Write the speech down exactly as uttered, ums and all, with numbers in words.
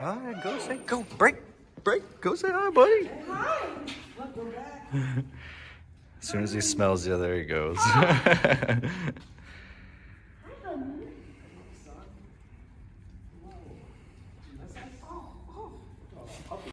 All right, go say, go, break, break, go say hi, buddy. Hi. Look, go back. As soon as he smells you, there he goes.